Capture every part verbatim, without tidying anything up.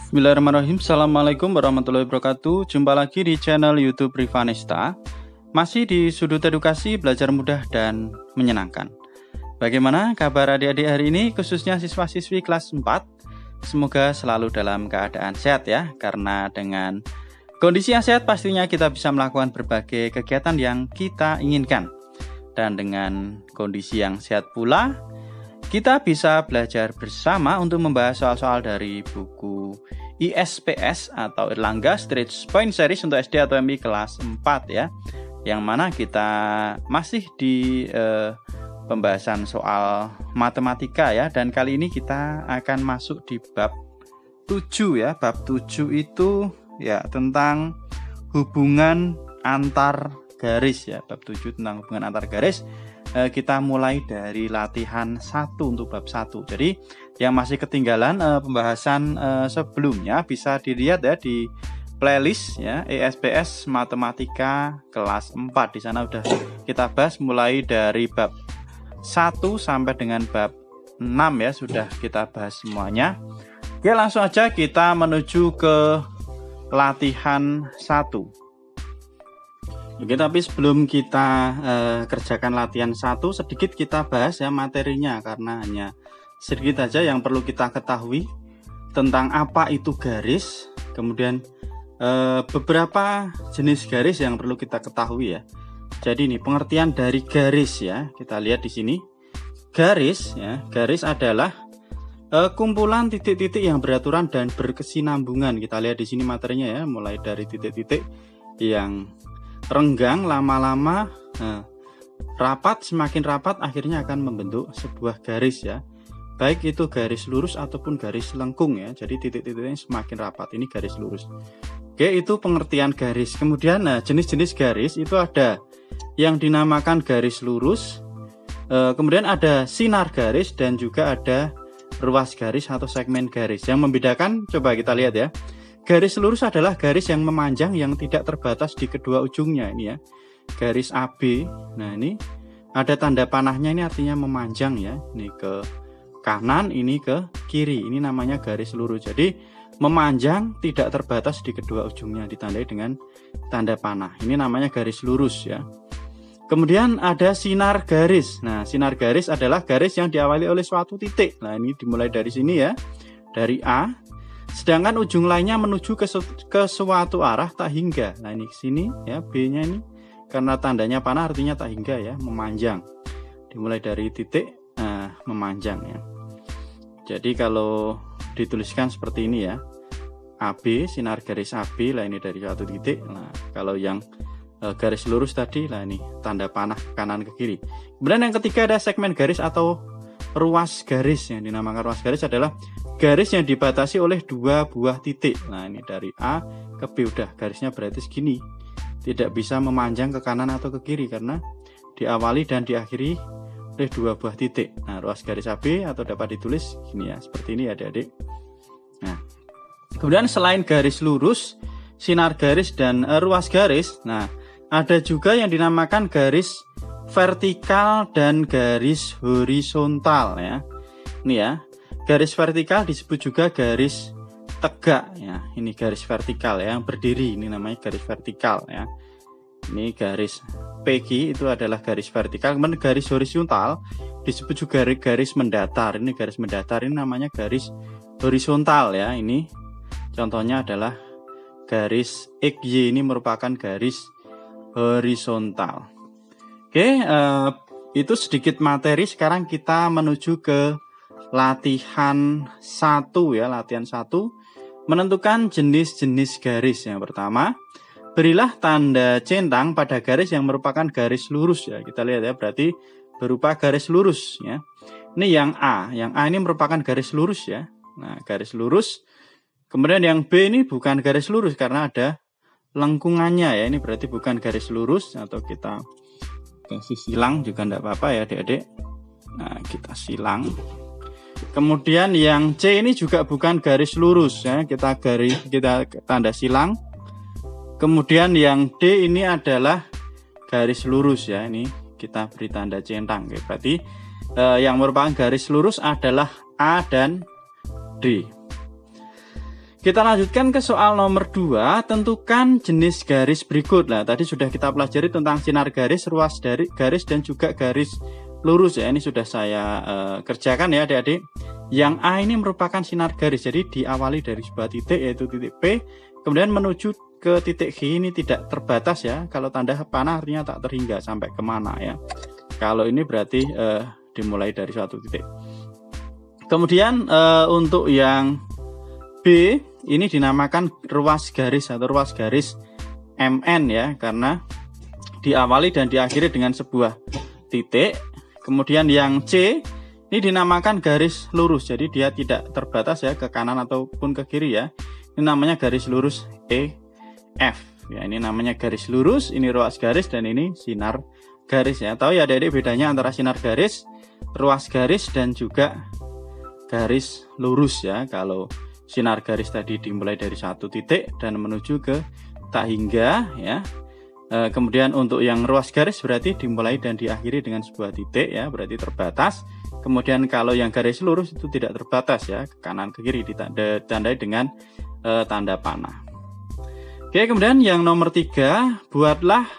Bismillahirrahmanirrahim. Assalamualaikum warahmatullahi wabarakatuh. Jumpa lagi di channel YouTube Rivanesta. Masih di sudut edukasi, belajar mudah dan menyenangkan. Bagaimana kabar adik-adik hari ini, khususnya siswa-siswi kelas empat? Semoga selalu dalam keadaan sehat ya. Karena dengan kondisi yang sehat pastinya kita bisa melakukan berbagai kegiatan yang kita inginkan. Dan dengan kondisi yang sehat pula, kita bisa belajar bersama untuk membahas soal-soal dari buku I S P S atau Erlangga Stretch Point Series untuk S D atau M I kelas empat ya. Yang mana kita masih di eh, pembahasan soal matematika ya. Dan kali ini kita akan masuk di bab tujuh ya. Bab tujuh itu ya tentang hubungan antar garis ya. Bab tujuh tentang hubungan antar garis. Kita mulai dari latihan satu untuk bab satu. Jadi yang masih ketinggalan eh, pembahasan eh, sebelumnya bisa dilihat ya di playlist ya I S P S Matematika kelas empat. Di sana udah kita bahas mulai dari bab satu sampai dengan bab enam ya, sudah kita bahas semuanya. Oke, langsung aja kita menuju ke latihan satu. Oke, tapi sebelum kita eh, kerjakan latihan satu, sedikit kita bahas ya materinya, karena hanya sedikit aja yang perlu kita ketahui tentang apa itu garis, kemudian eh, beberapa jenis garis yang perlu kita ketahui ya. Jadi ini pengertian dari garis ya, kita lihat di sini. Garis ya, garis adalah eh, kumpulan titik-titik yang beraturan dan berkesinambungan. Kita lihat di sini materinya ya, mulai dari titik-titik yang renggang lama-lama nah, rapat, semakin rapat akhirnya akan membentuk sebuah garis ya, baik itu garis lurus ataupun garis lengkung ya. Jadi titik-titiknya semakin rapat, ini garis lurus. Oke, itu pengertian garis. Kemudian nah, jenis-jenis garis itu ada yang dinamakan garis lurus, e, kemudian ada sinar garis, dan juga ada ruas garis atau segmen garis. Yang membedakan coba kita lihat ya. Garis lurus adalah garis yang memanjang yang tidak terbatas di kedua ujungnya ini ya. Garis A B. Nah, ini ada tanda panahnya, ini artinya memanjang ya. Ini ke kanan, ini ke kiri. Ini namanya garis lurus. Jadi memanjang tidak terbatas di kedua ujungnya, ditandai dengan tanda panah. Ini namanya garis lurus ya. Kemudian ada sinar garis. Nah, sinar garis adalah garis yang diawali oleh suatu titik. Nah, ini dimulai dari sini ya. Dari A. Sedangkan ujung lainnya menuju ke, ke suatu arah tak hingga. Nah, ini sini ya, B-nya ini karena tandanya panah artinya tak hingga ya, memanjang. Dimulai dari titik nah, memanjang ya. Jadi kalau dituliskan seperti ini ya, A B, sinar garis A B, lah ini dari suatu titik. Nah, kalau yang e, garis lurus tadi, lah ini tanda panah kanan ke kiri. Kemudian yang ketiga ada segmen garis atau ruas garis. Yang dinamakan ruas garis adalah garis yang dibatasi oleh dua buah titik. Nah, ini dari A ke B, udah garisnya berarti segini. Tidak bisa memanjang ke kanan atau ke kiri karena diawali dan diakhiri oleh dua buah titik. Nah, ruas garis A B atau dapat ditulis gini ya, seperti ini ya adik-adik. Nah, kemudian selain garis lurus, sinar garis dan uh, ruas garis, nah ada juga yang dinamakan garis vertikal dan garis horizontal ya. Ini ya. Garis vertikal disebut juga garis tegak ya. Ini garis vertikal ya, yang berdiri, ini namanya garis vertikal ya. Ini garis P Q itu adalah garis vertikal. Kemudian garis horizontal disebut juga garis mendatar. Ini garis mendatar, ini namanya garis horizontal ya. Ini contohnya adalah garis X Y, ini merupakan garis horizontal. Oke, eh, itu sedikit materi. Sekarang kita menuju ke latihan satu ya, latihan satu menentukan jenis-jenis garis. Yang pertama, berilah tanda centang pada garis yang merupakan garis lurus ya. Kita lihat ya, berarti berupa garis lurus ya. Ini yang A, yang A ini merupakan garis lurus ya. Nah, garis lurus. Kemudian yang B ini bukan garis lurus karena ada lengkungannya ya. Ini berarti bukan garis lurus, atau kita kasih silang juga enggak apa-apa ya adik-adik. Nah, kita silang. Kemudian yang C ini juga bukan garis lurus ya, kita garis kita tanda silang. Kemudian yang D ini adalah garis lurus ya, ini kita beri tanda centang. Oke, berarti eh, yang merupakan garis lurus adalah A dan D. Kita lanjutkan ke soal nomor dua, tentukan jenis garis berikut. Nah, tadi sudah kita pelajari tentang sinar garis, ruas dari garis, dan juga garis lurus ya. Ini sudah saya uh, kerjakan ya adik-adik. Yang A ini merupakan sinar garis, jadi diawali dari sebuah titik yaitu titik P, kemudian menuju ke titik G. Ini tidak terbatas ya. Kalau tanda panah artinya tak terhingga sampai kemana ya. Kalau ini berarti uh, dimulai dari suatu titik. Kemudian uh, untuk yang B ini dinamakan ruas garis atau ruas garis M N ya, karena diawali dan diakhiri dengan sebuah titik. Kemudian yang C ini dinamakan garis lurus, jadi dia tidak terbatas ya ke kanan ataupun ke kiri ya. Ini namanya garis lurus E F ya, ini namanya garis lurus, ini ruas garis, dan ini sinar garis ya. Tahu ya adik-adik bedanya antara sinar garis, ruas garis, dan juga garis lurus ya. Kalau sinar garis tadi dimulai dari satu titik dan menuju ke tak hingga ya. E, kemudian untuk yang ruas garis berarti dimulai dan diakhiri dengan sebuah titik ya, berarti terbatas. Kemudian kalau yang garis lurus itu tidak terbatas ya, ke kanan ke kiri, ditandai dengan e, tanda panah. Oke, kemudian yang nomor tiga, buatlah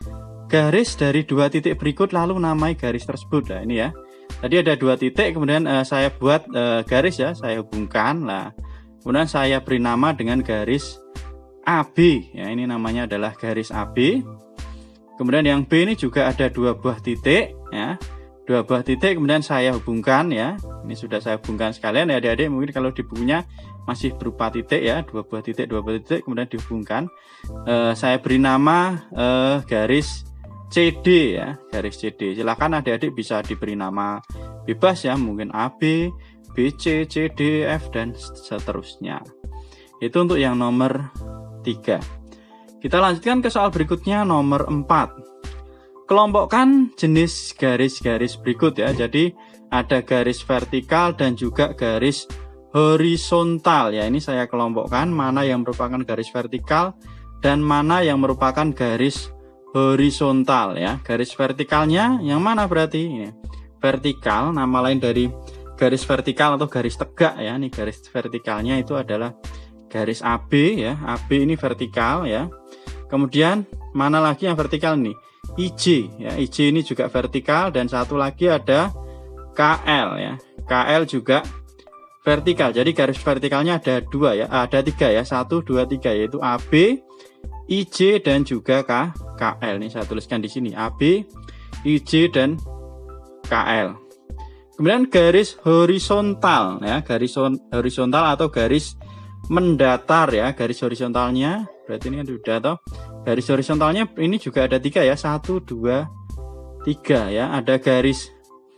garis dari dua titik berikut lalu namai garis tersebut. Nah ini ya, tadi ada dua titik, kemudian e, saya buat e, garis ya, saya hubungkan lah. Kemudian saya beri nama dengan garis A B ya, ini namanya adalah garis A B. Kemudian yang B ini juga ada dua buah titik ya, dua buah titik, kemudian saya hubungkan ya. Ini sudah saya hubungkan sekalian ya adik-adik, mungkin kalau di bukunya masih berupa titik ya, dua buah titik, dua buah titik, kemudian dihubungkan. E, saya beri nama e, garis C D ya, garis C D. Silakan adik-adik bisa diberi nama bebas ya, mungkin A B, B C, C D, F, dan seterusnya. Itu untuk yang nomor tiga. Kita lanjutkan ke soal berikutnya, nomor empat. Kelompokkan jenis garis-garis berikut ya. Jadi ada garis vertikal dan juga garis horizontal ya. Ini saya kelompokkan mana yang merupakan garis vertikal dan mana yang merupakan garis horizontal ya. Garis vertikalnya yang mana berarti? Ini vertikal, nama lain dari garis vertikal atau garis tegak ya. Ini garis vertikalnya itu adalah garis A B ya. A B ini vertikal ya. Kemudian mana lagi yang vertikal nih? I J ya. I J ini juga vertikal, dan satu lagi ada K L ya. K L juga vertikal. Jadi garis vertikalnya ada dua ya. Ada tiga ya. Satu, dua, tiga, yaitu A B, I J, dan juga K K L. Ini saya tuliskan di sini. A B, I J, dan K L. Kemudian garis horizontal ya, garis horizontal atau garis mendatar ya, garis horizontalnya berarti ini sudah toh. Garis horizontalnya ini juga ada tiga ya, satu, dua, tiga ya. Ada garis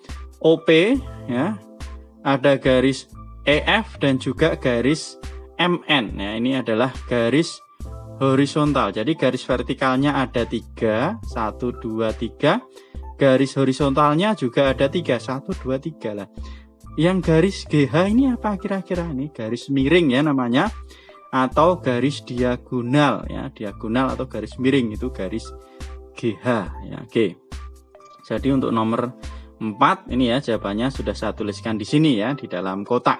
O P ya, ada garis E F, dan juga garis M N ya. Ini adalah garis horizontal. Jadi garis vertikalnya ada tiga, satu, dua, tiga. Garis horizontalnya juga ada tiga, satu, dua, tiga lah. Yang garis G H ini apa kira-kira? Ini garis miring ya namanya, atau garis diagonal ya, diagonal atau garis miring itu garis G H ya. Oke. Jadi untuk nomor empat ini ya jawabannya sudah saya tuliskan di sini ya, di dalam kotak.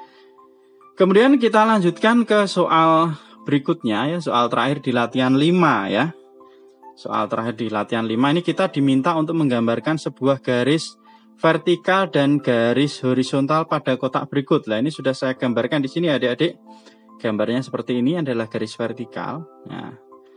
Kemudian kita lanjutkan ke soal berikutnya ya, soal terakhir di latihan lima ya. Soal terakhir di latihan lima ini kita diminta untuk menggambarkan sebuah garis vertikal dan garis horizontal pada kotak berikut. Nah, ini sudah saya gambarkan di sini adik-adik. Gambarnya seperti ini adalah garis vertikal. Nah,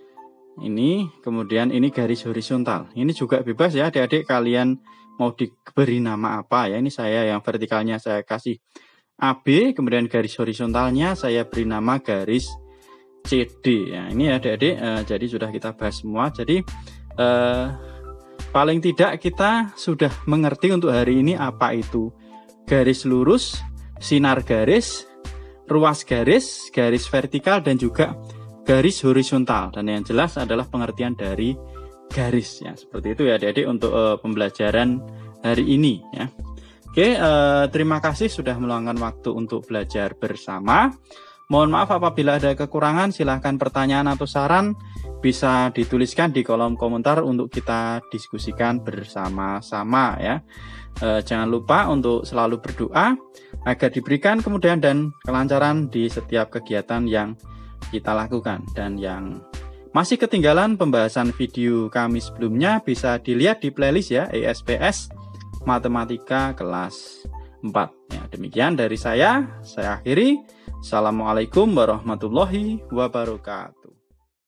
ini kemudian ini garis horizontal. Ini juga bebas ya adik-adik, kalian mau diberi nama apa ya. Ini saya yang vertikalnya saya kasih A B, kemudian garis horizontalnya saya beri nama garis C D ya. Ini adik-adik, eh, jadi sudah kita bahas semua. Jadi eh, paling tidak kita sudah mengerti untuk hari ini apa itu garis lurus, sinar garis, ruas garis, garis vertikal, dan juga garis horizontal. Dan yang jelas adalah pengertian dari garis ya. Seperti itu ya adik-adik untuk uh, pembelajaran hari ini ya. Oke, uh, terima kasih sudah meluangkan waktu untuk belajar bersama. Mohon maaf apabila ada kekurangan, silahkan pertanyaan atau saran bisa dituliskan di kolom komentar untuk kita diskusikan bersama-sama ya. E, jangan lupa untuk selalu berdoa agar diberikan kemudahan dan kelancaran di setiap kegiatan yang kita lakukan. Dan yang masih ketinggalan pembahasan video kami sebelumnya bisa dilihat di playlist ya, E S P S Matematika kelas empat. Ya, demikian dari saya, saya akhiri. Assalamualaikum warahmatullahi wabarakatuh.